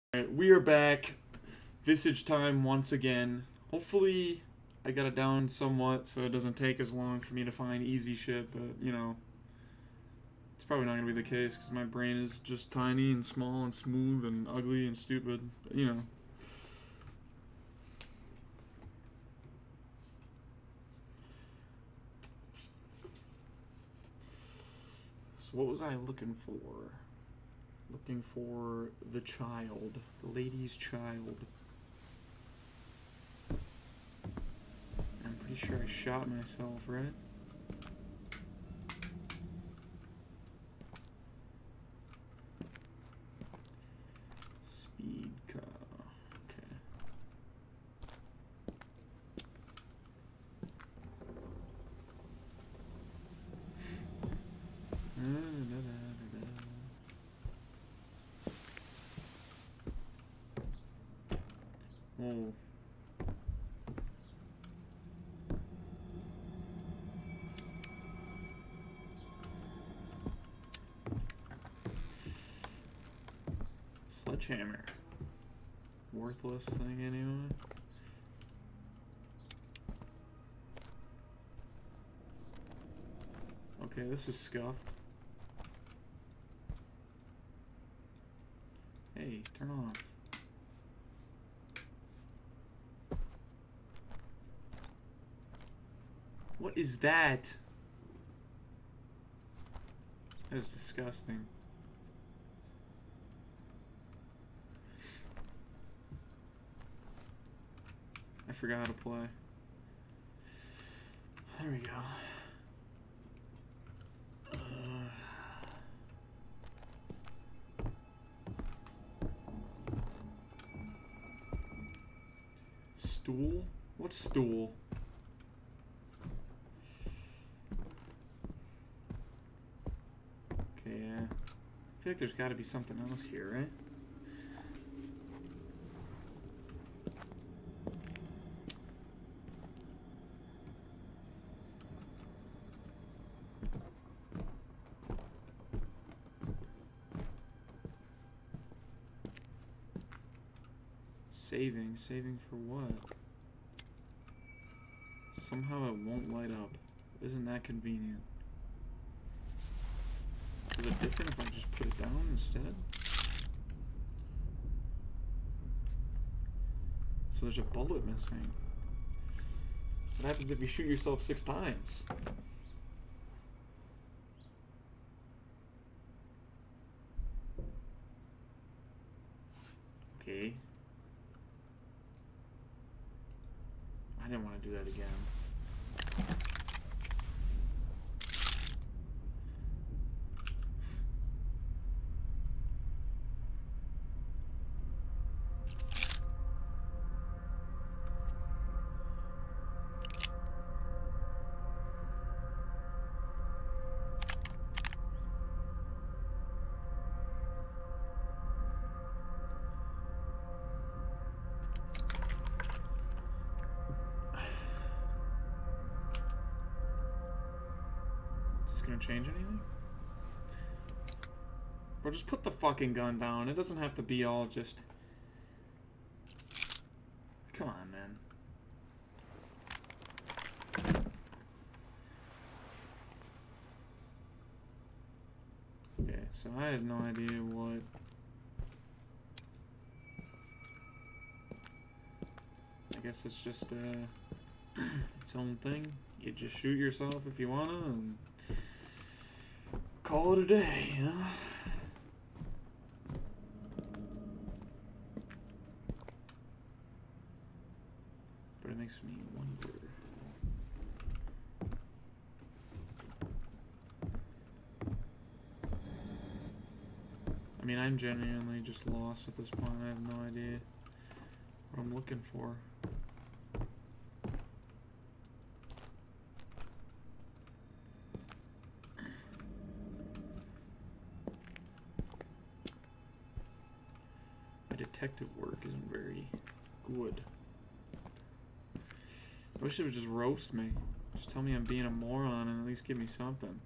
Alright, we are back. Visage time once again. Hopefully, I got it down somewhat so it doesn't take as long for me to find easy shit, but, you know, it's probably not going to be the case because my brain is just tiny and small and smooth and ugly and stupid, but, you know. So what was I looking for? Looking for the child. The lady's child. I'm pretty sure I shot myself, right? Speed car. Okay. Whoa. Sledgehammer. Worthless thing anyway. Okay, this is scuffed. Hey, turn off. What is that? That is disgusting. I forgot how to play. There we go. Stool? What stool? Okay, yeah. I feel like there's got to be something else here, right? Saving for what? Somehow it won't light up. Isn't that convenient? Is it different if I just put it down instead? So there's a bullet missing. What happens if you shoot yourself 6 times? Okay. I didn't want to do that again. Gonna change anything? Bro, just put the fucking gun down. It doesn't have to be all just... Come on, man. Okay, so I have no idea what... I guess it's just its own thing. You just shoot yourself if you wanna, and call it a day, you know? But it makes me wonder. I mean, I'm genuinely just lost at this point. I have no idea what I'm looking for. Detective work isn't very good. I wish it would just roast me. Just tell me I'm being a moron and at least give me something.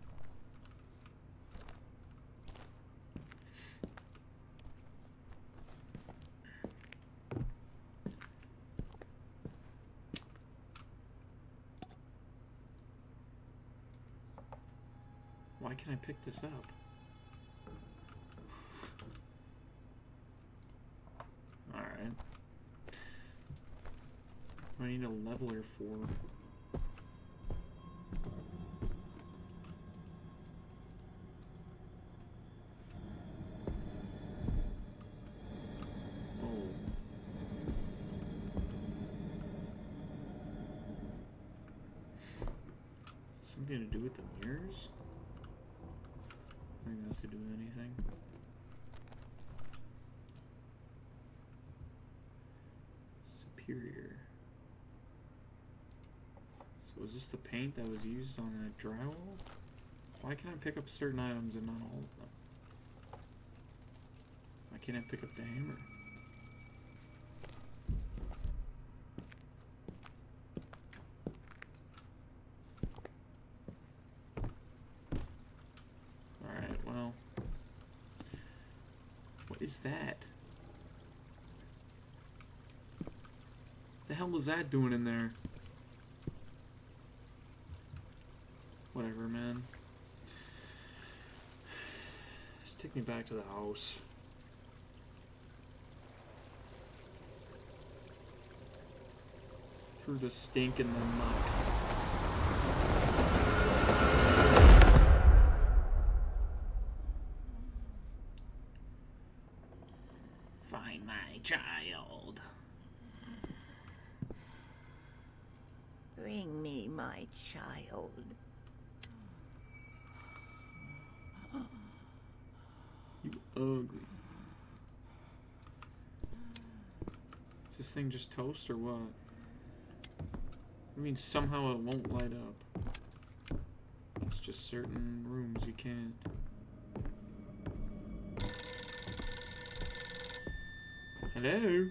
Why can't I pick this up? Alright. What do I need a leveler for? Something to do with the mirrors? I think that's to do with anything. Superior. So is this the paint that was used on that drywall? Why can I pick up certain items and not all of them? Why can't I pick up the hammer? Is that? The hell is that doing in there? Whatever, man. Just take me back to the house. Through the stink and the muck. Find my child. Bring me my child. You ugly. Is this thing just toast or what? I mean, somehow it won't light up. It's just certain rooms you can't. Hello?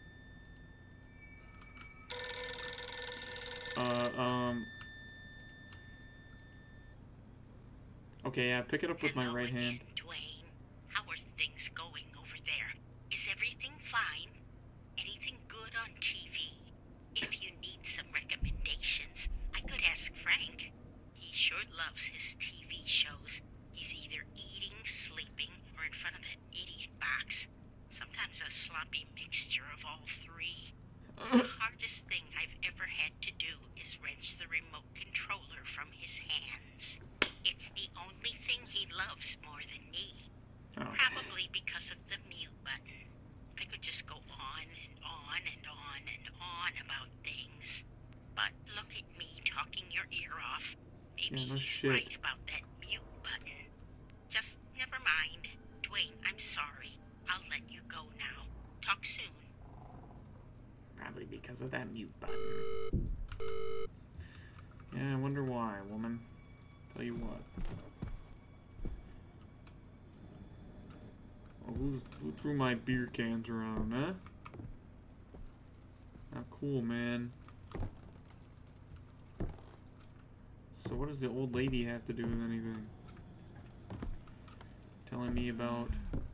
Okay, yeah, pick it up with my right hand. Dwayne, how are things going over there? Is everything fine? Anything good on TV? If you need some recommendations, I could ask Frank. He sure loves his TV shows. He's either eating, sleeping, or in front of that idiot box. Sometimes a sloppy mixture of all three. The hardest thing I've ever had to do is wrench the remote controller from his hands. It's the only thing he loves more than me. Oh. Probably because of the mute button. I could just go on and on and on and on about things. But look at me talking your ear off. Maybe no he's shit. right about that mute button. Just never mind. Dwayne, I'm sorry. I'll let you go now. Talk soon. Probably because of that mute button. Yeah, I wonder why, woman. Tell you what. Oh, who threw my beer cans around, huh? Not cool, man. So what does the old lady have to do with anything? Telling me about...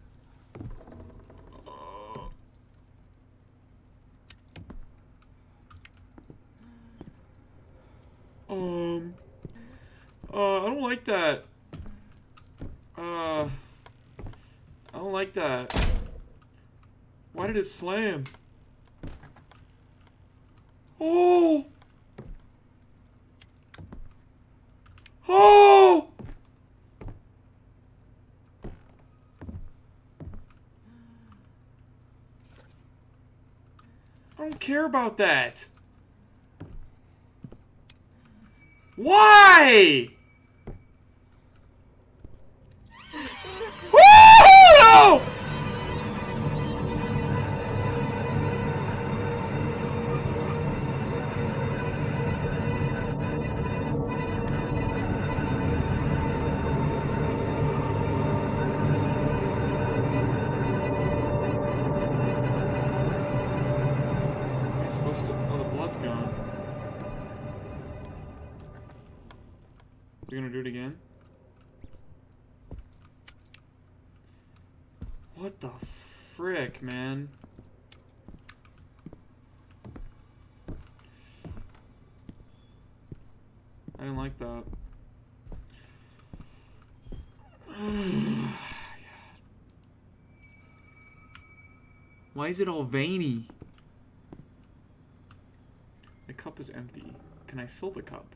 I don't like that. I don't like that. Why did it slam? Oh! Oh! I don't care about that. Why? Oh, no! Am I supposed to... Oh, the blood's gone. Is he gonna do it again? What the frick, man? I didn't like that. Why is it all veiny? The cup is empty. Can I fill the cup?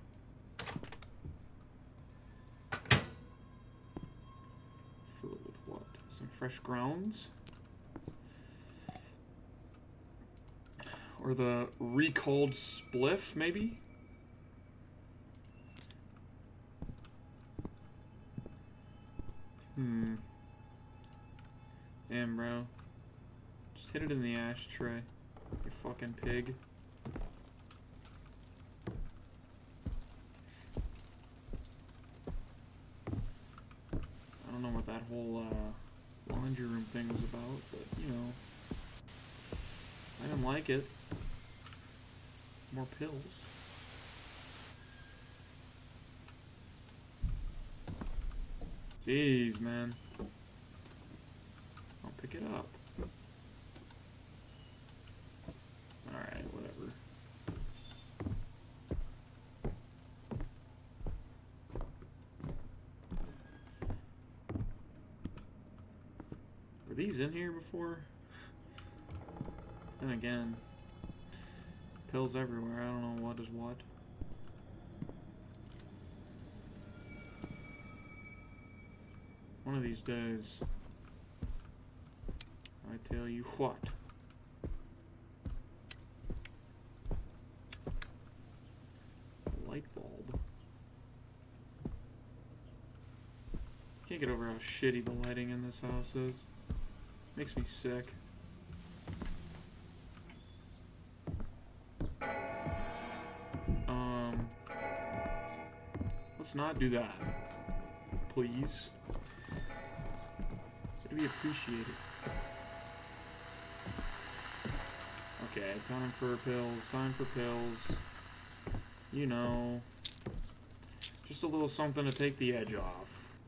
Fill it with what? Some fresh grounds? Or the recalled spliff, maybe? Damn, bro. Just hit it in the ashtray, you fucking pig. I don't know what that whole laundry room thing was about, but, you know, I didn't like it. More pills. Jeez, man. I'll pick it up. Alright, whatever. Were these in here before? Then again, pills everywhere. I don't know what is what. One of these days, I tell you what. A light bulb. Can't get over how shitty the lighting in this house is. Makes me sick. Let's not do that, please. It'd be appreciated. Okay, time for pills, time for pills. You know, just a little something to take the edge off.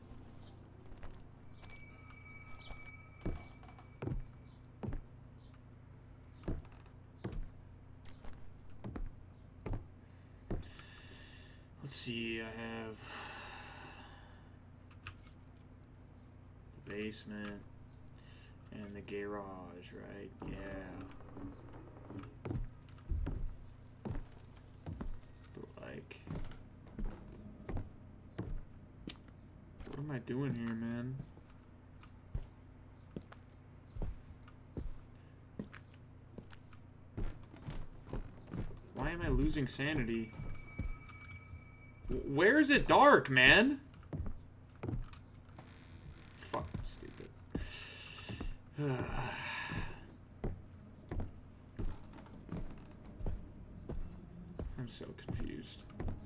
Let's see, I have the basement and the garage, right? Yeah. But like, what am I doing here, man? Why am I losing sanity? Where is it dark, man? Fuck, stupid. I'm so confused.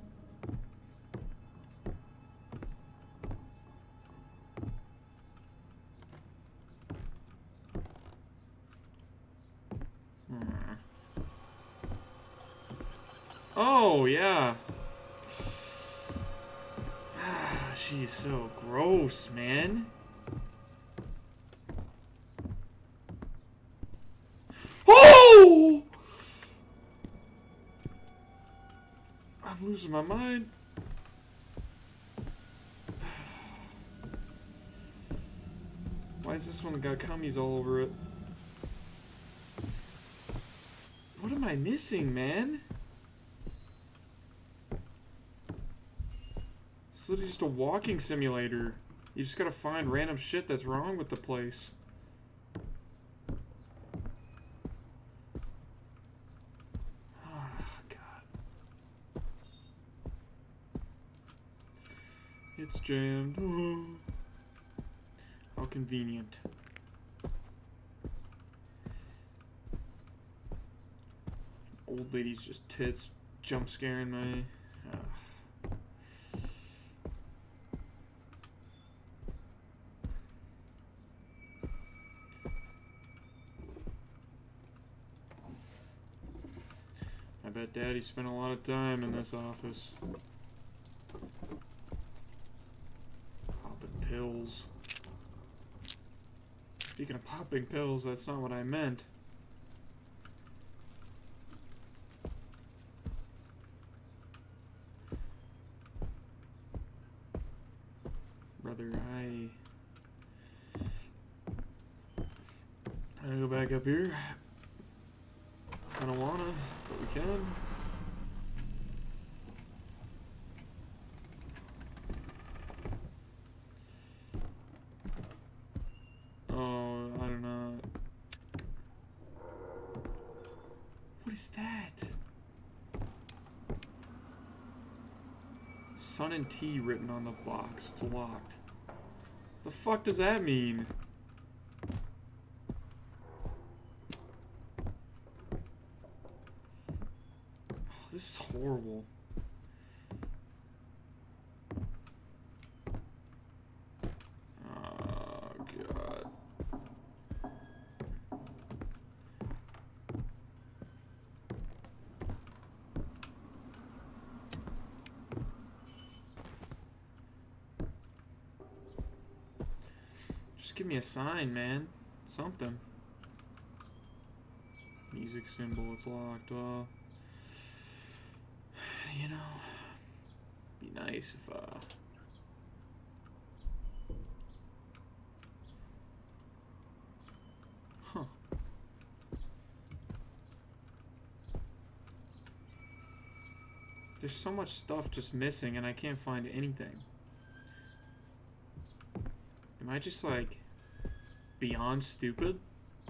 Oh, yeah. She's so gross, man. Oh! I'm losing my mind. Why is this one got cummies all over it? What am I missing, man? It's literally just a walking simulator. You just gotta find random shit that's wrong with the place. Oh, God. It's jammed. Oh. How convenient. Old lady's just tits jump scaring me. I bet Daddy spent a lot of time in this office. Popping pills. Speaking of popping pills, that's not what I meant. Brother, I Gotta go back up here. I don't wanna, but we can. Oh, I don't know. What is that? Sun and T written on the box. It's locked. The fuck does that mean? Oh, this is horrible. Oh, God. Just give me a sign, man. Something. Music symbol, it's locked. Well, you know, be nice if, huh. There's so much stuff just missing and I can't find anything. Am I just, like, beyond stupid?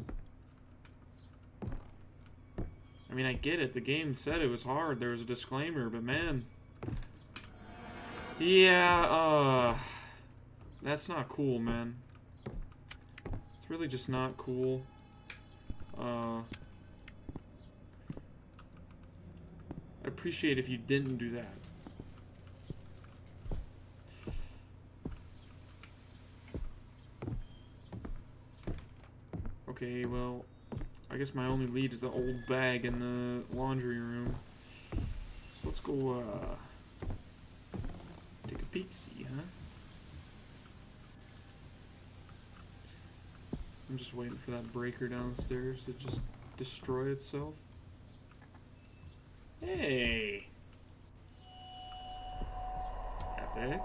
I mean, I get it. The game said it was hard. There was a disclaimer, but man. Yeah, that's not cool, man. It's really just not cool. I'd appreciate if you didn't do that. Okay, well, I guess my only lead is the old bag in the laundry room. So let's go, take a peek-see, huh? I'm just waiting for that breaker downstairs to just destroy itself. Hey! Epic.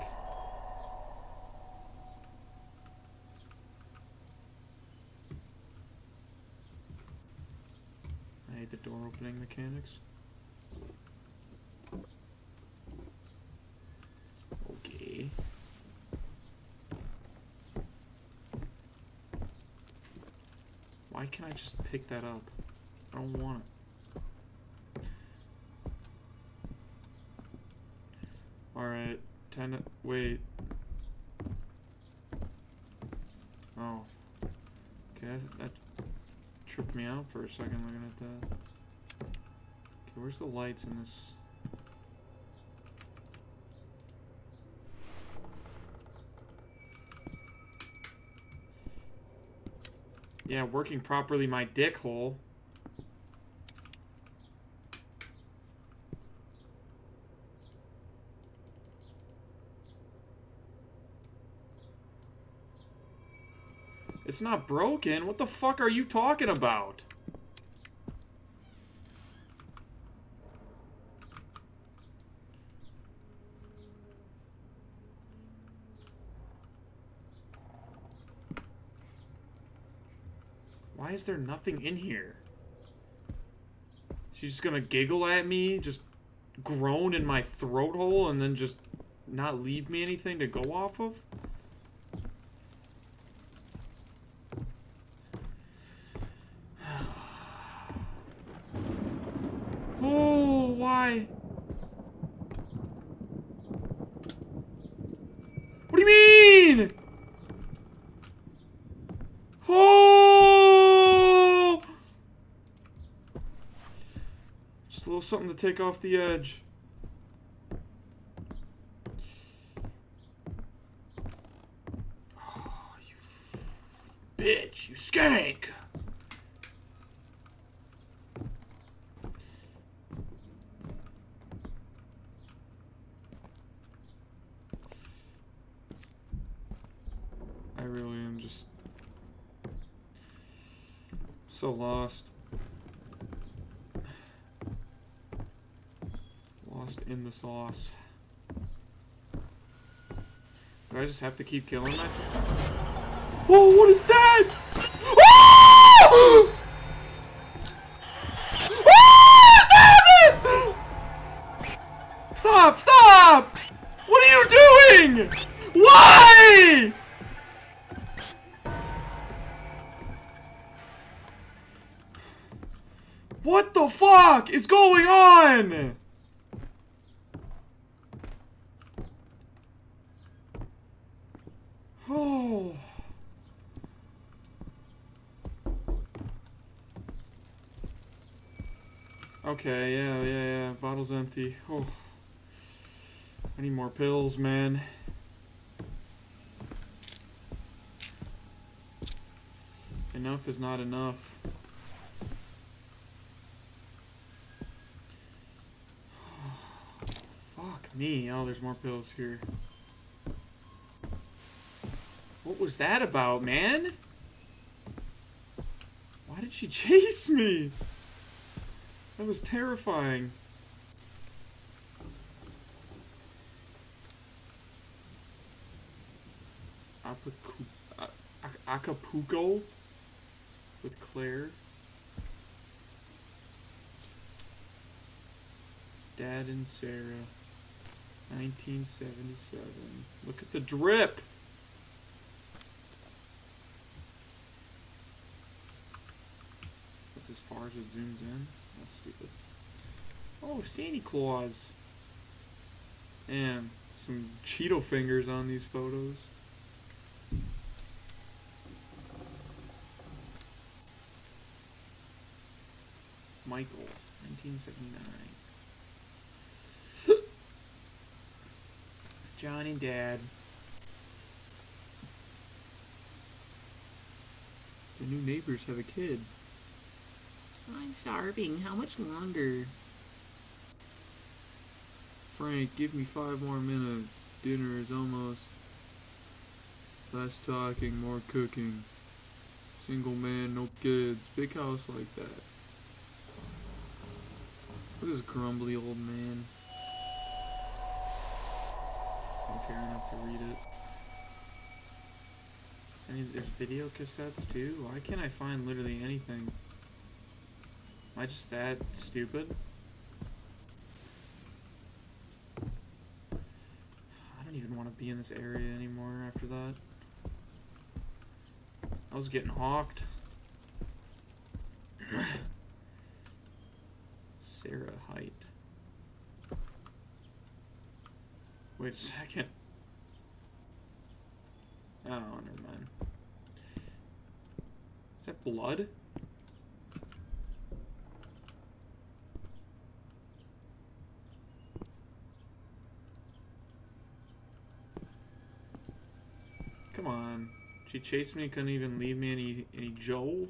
I hate the door opening mechanics. Okay. Why can't I just pick that up? I don't want it. Alright, wait. Oh. Okay, that tripped me out for a second looking at that. Okay, where's the lights in this? Yeah, working properly my dick hole. It's not broken. What the fuck are you talking about? Why is there nothing in here? She's just gonna giggle at me, just groan in my throat hole, and then just not leave me anything to go off of? Oh, why? What do you mean? Oh! Just a little something to take off the edge. Oh, you bitch, you skank! I really am just so lost. Lost in the sauce. Do I just have to keep killing myself? Oh, what is that? Oh! Stop! Stop! What are you doing? Why? What the fuck is going on? Oh. Okay, yeah. Bottle's empty. Oh. I need more pills, man. Enough is not enough. Fuck me. Oh, there's more pills here. What was that about, man? Why did she chase me? That was terrifying. Acapulco with Claire. Dad and Sarah. 1977. Look at the drip. That's as far as it zooms in. That's stupid. Oh, Santa Claus. Man, some Cheeto fingers on these photos. Michael, 1979. John and Dad. The new neighbors have a kid. I'm starving. How much longer? Frank, give me 5 more minutes. Dinner is almost. Less talking, more cooking. Single man, no kids. Big house like that. Look at this grumbly old man. Don't care enough to read it. There's video cassettes too? Why can't I find literally anything? Am I just that stupid? I don't even want to be in this area anymore after that. I was getting hawked. Sarah Height. Wait a second. Oh, never mind. Is that blood? Come on. She chased me, couldn't even leave me any Joel?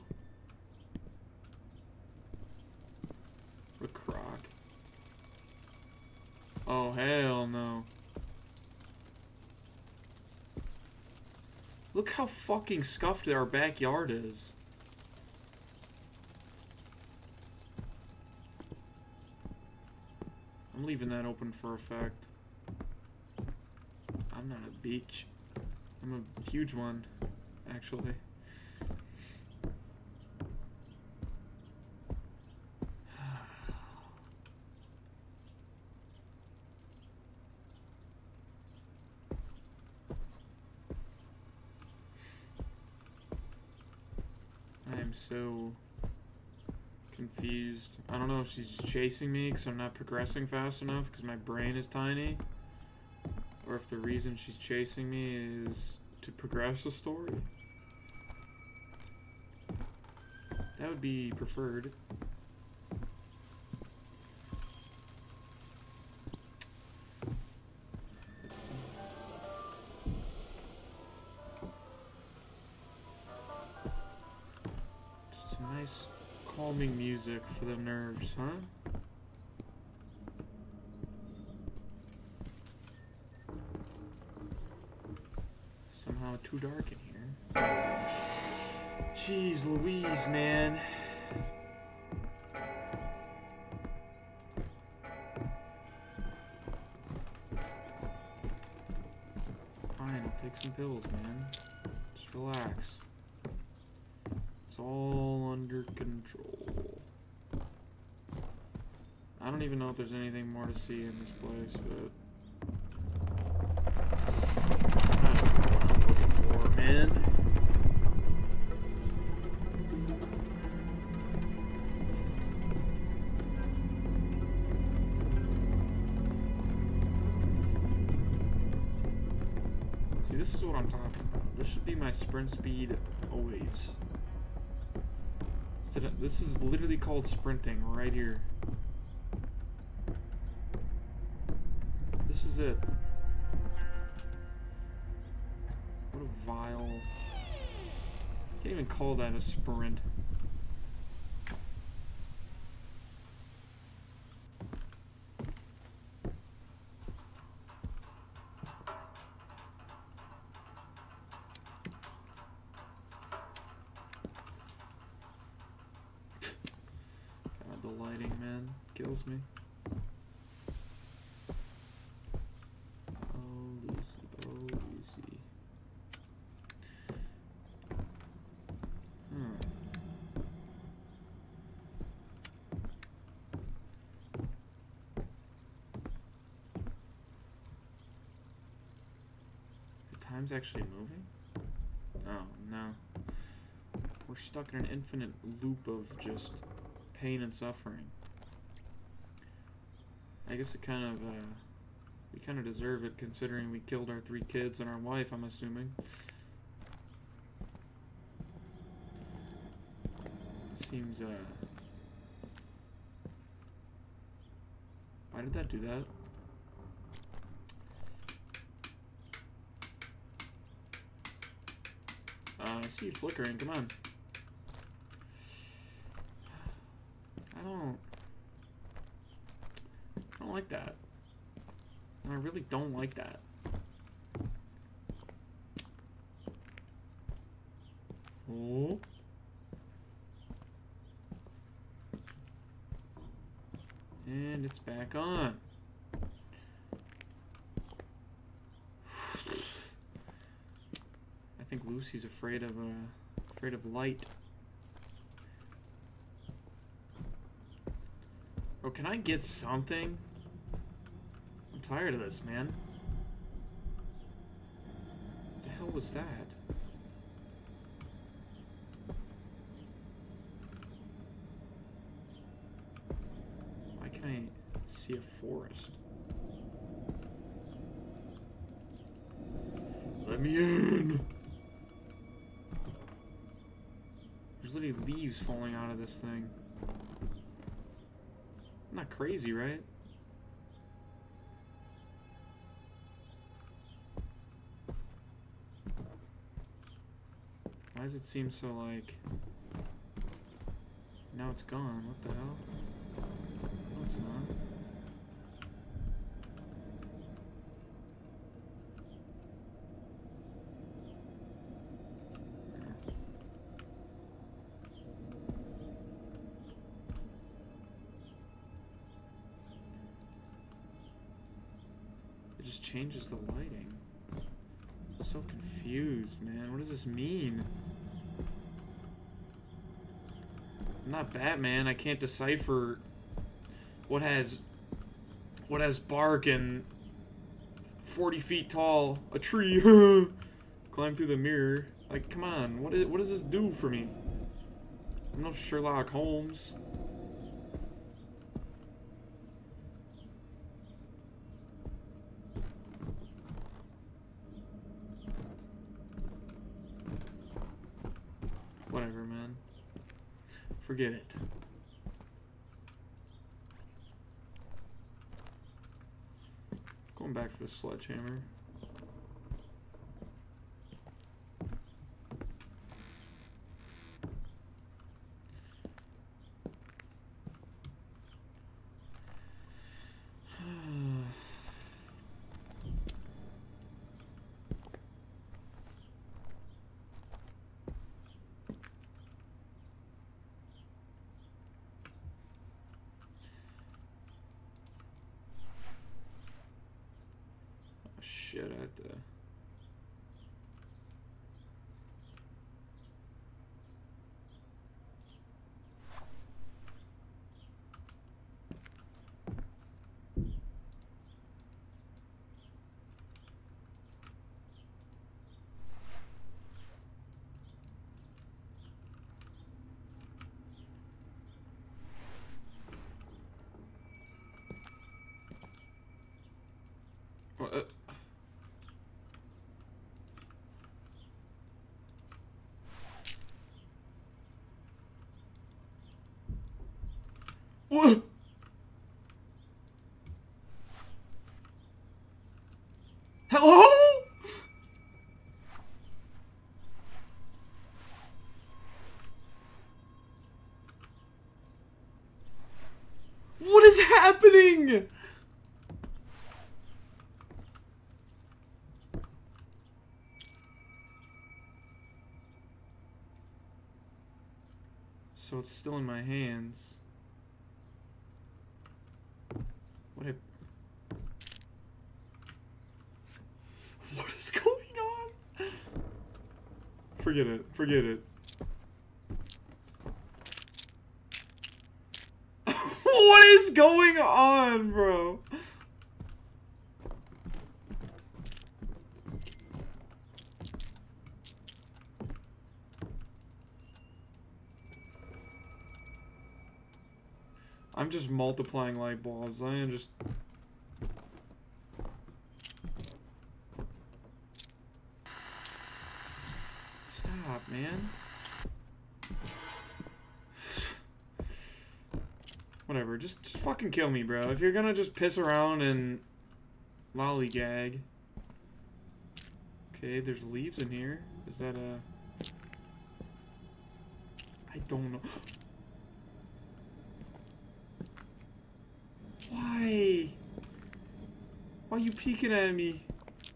What a crock. Oh, hell no. Look how fucking scuffed our backyard is. I'm leaving that open for effect. I'm not a beach. I'm a huge one, actually. I am so confused. I don't know if she's just chasing me because I'm not progressing fast enough because my brain is tiny. Or if the reason she's chasing me is to progress the story. That would be preferred. Just some nice calming music for the nerves, huh? Somehow too dark in here. Jeez Louise, man. Fine, I'll take some pills, man. Just relax. It's all under control. I don't even know if there's anything more to see in this place, but I don't know what I'm looking for, man. See, this is what I'm talking about. This should be my sprint speed always. This is literally called sprinting right here. This is it. What a vile... Can't even call that a sprint. God, the lighting, man, kills me. Time's actually moving? Oh, no. We're stuck in an infinite loop of just pain and suffering. I guess it kind of, we kind of deserve it considering we killed our 3 kids and our wife, I'm assuming. Seems, why did that do that? I see you flickering, come on. I don't like that. I really don't like that. Oh. And it's back on. I think Lucy's afraid of light. Oh, can I get something? I'm tired of this, man. What the hell was that? Why can't I see a forest? Let me in! There's literally leaves falling out of this thing. I'm not crazy, right? Why does it seem so like... Now it's gone. What the hell? No, it's not. It just changes the lighting. I'm so confused, man. What does this mean? I'm not Batman. I can't decipher what has bark and 40 feet tall, a tree, climb through the mirror. Like, come on, what does this do for me? I'm no Sherlock Holmes. Whatever, man. Forget it. Going back for the sledgehammer. Shit, I have to... What? Hello? What is happening? So it's still in my hands. What is going on? Forget it. Forget it. What is going on, bro? I'm just multiplying light bulbs. I am just... Stop, man. Whatever, just fucking kill me, bro. If you're gonna just piss around and lollygag. Okay, there's leaves in here. Is that a... I don't know. Why? Why are you peeking at me?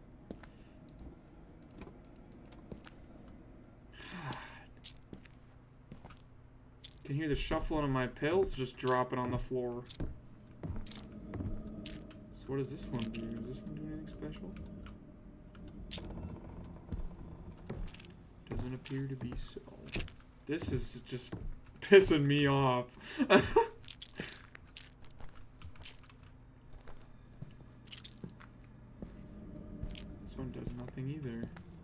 Can hear the shuffling of my pills just dropping on the floor. So what does this one do? Does this one do anything special? Doesn't appear to be so. This is just pissing me off. This one does nothing either.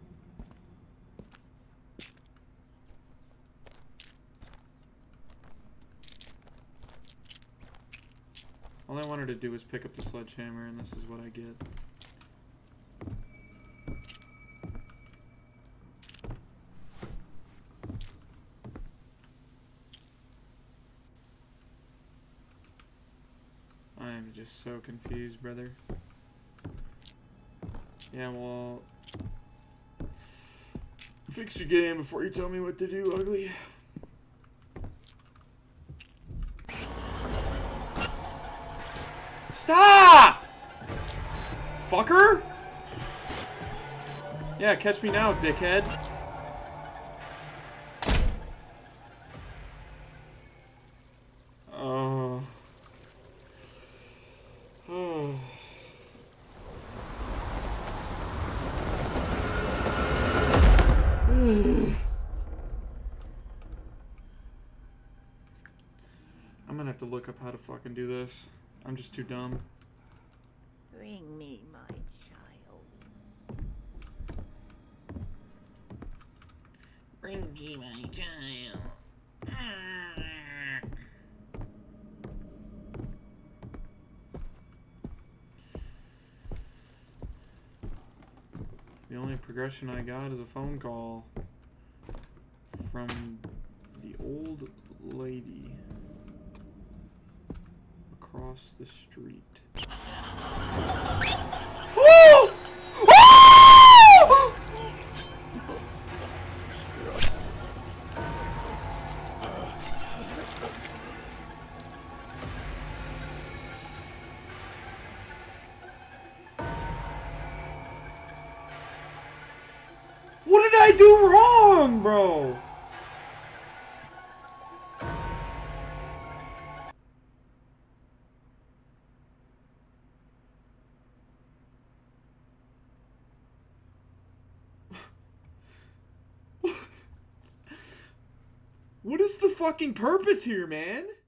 All I wanted to do was pick up the sledgehammer, and this is what I get. I am just so confused, brother. Yeah, well... Fix your game before you tell me what to do, ugly. Stop! Fucker? Yeah, catch me now, dickhead. Oh. Oh. I'm gonna have to look up how to fucking do this. I'm just too dumb. Bring me my child. Bring me my child. The only progression I got is a phone call from the old lady across the street. Oh! Oh! What did I do wrong, bro? What is the fucking purpose here, man?